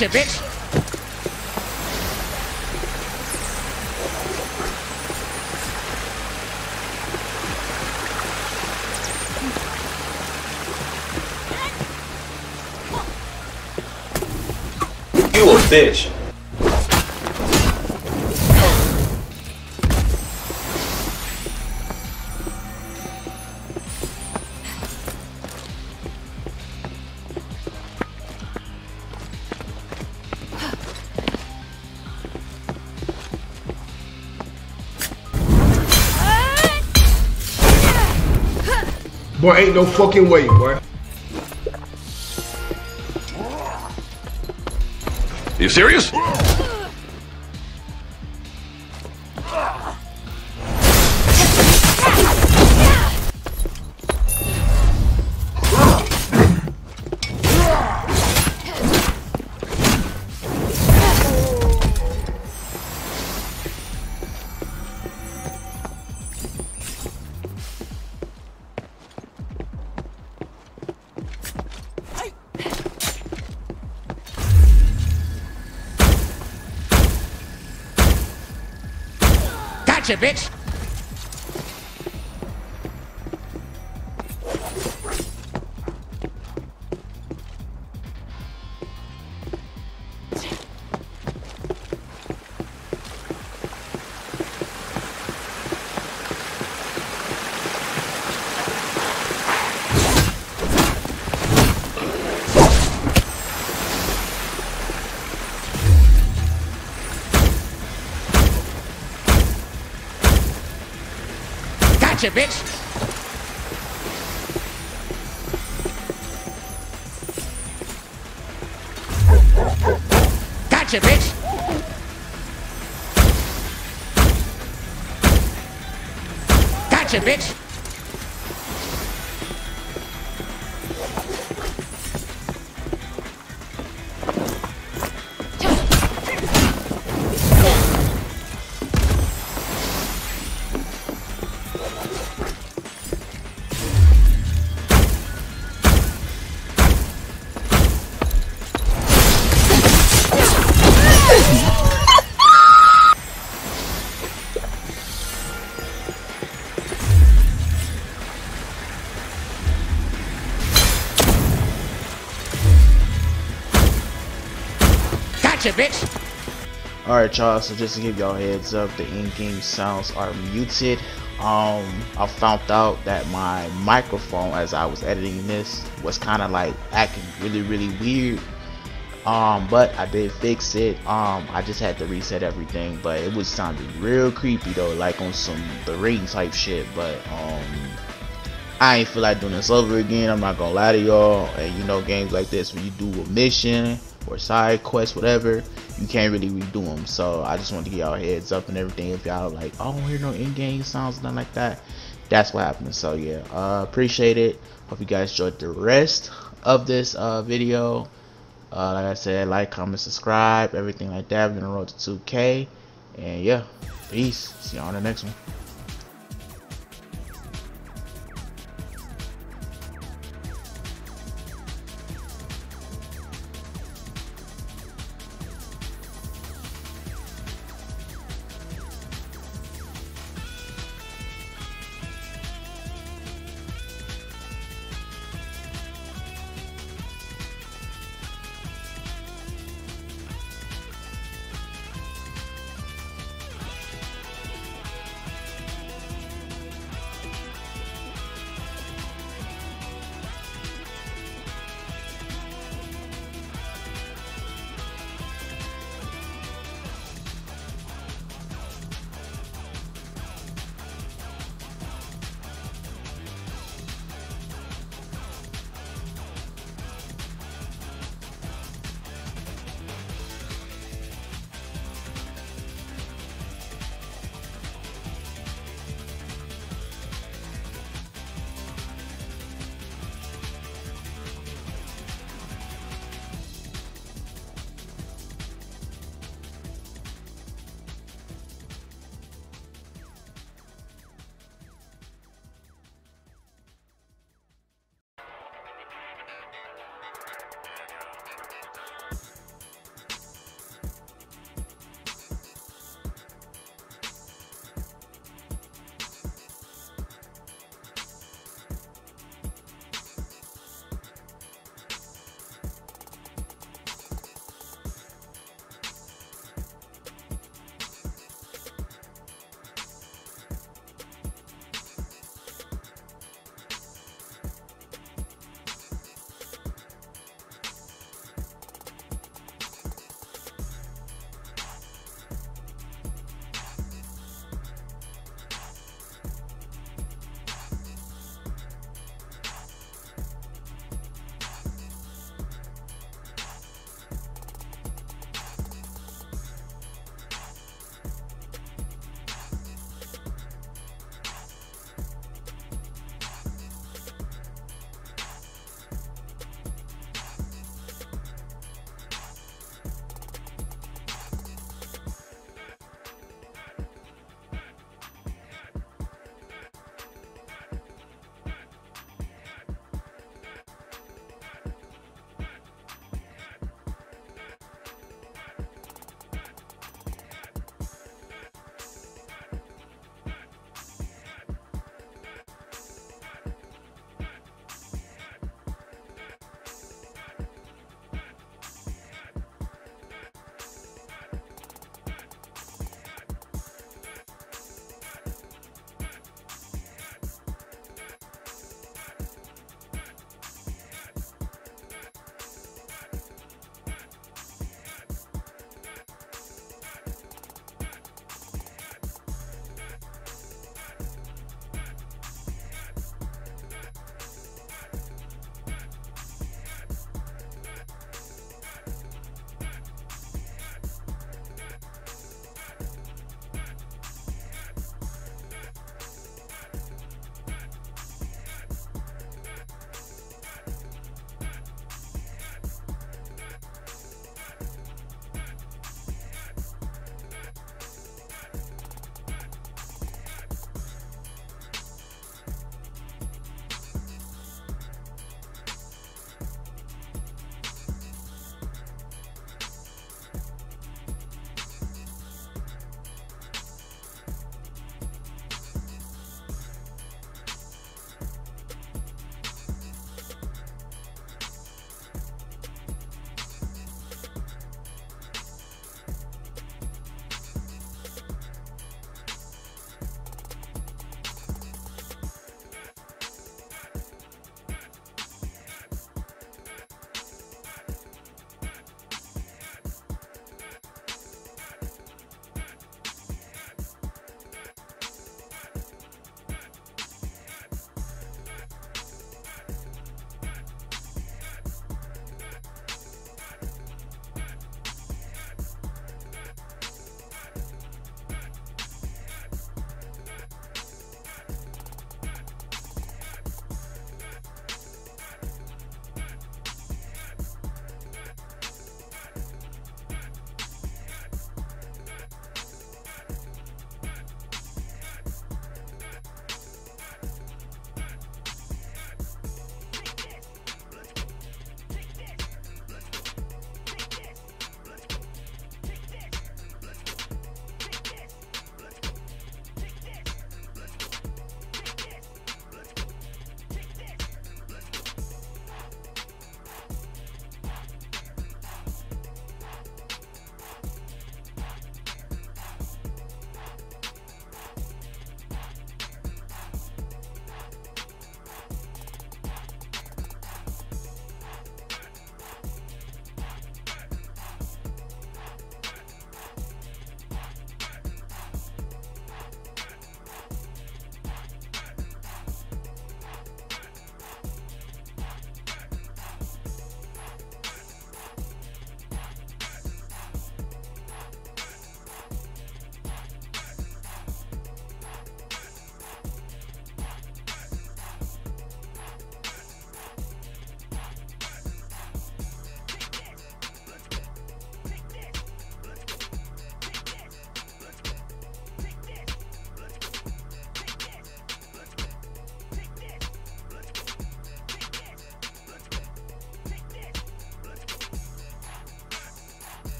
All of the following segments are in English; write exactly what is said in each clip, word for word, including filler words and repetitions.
Gotcha, bitch! You a bitch. Boy, ain't no fucking way, boy. You serious? Gotcha, bitch! Gotcha, bitch! Gotcha, bitch! Gotcha, bitch! Gotcha, bitch! Alright y'all, so just to give y'all heads up, the in-game sounds are muted. Um, I found out that my microphone as I was editing this was kind of like acting really really weird. Um, but I did fix it. Um, I just had to reset everything, but it was sounding real creepy though, like on some The Ring type shit. But um, I ain't feel like doing this over again. I'm not gonna lie to y'all. And you know, games like this, when you do a mission or side quest, whatever, you can't really redo them. So I just wanted to give y'all a heads up and everything. If y'all like, I don't hear no in-game sounds, nothing like that, that's what happened. So yeah, uh, appreciate it. Hope you guys enjoyed the rest of this uh, video. Uh, like I said, like, comment, subscribe, everything like that. We're gonna road to two K, and yeah, peace. See y'all on the next one.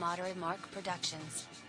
Moderate Mark Productions.